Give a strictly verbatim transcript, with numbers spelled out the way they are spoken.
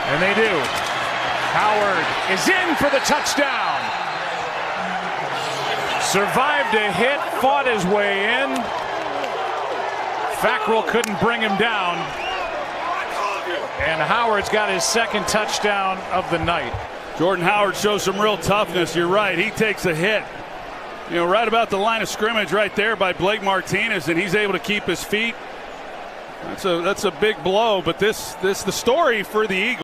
And they do. Howard is in for the touchdown. Survived a hit, fought his way in. Fackrell couldn't bring him down. And Howard's got his second touchdown of the night. Jordan Howard shows some real toughness. You're right. He takes a hit, you know, right about the line of scrimmage right there by Blake Martinez, and he's able to keep his feet. That's a that's a big blow, but this this the story for the Eagles.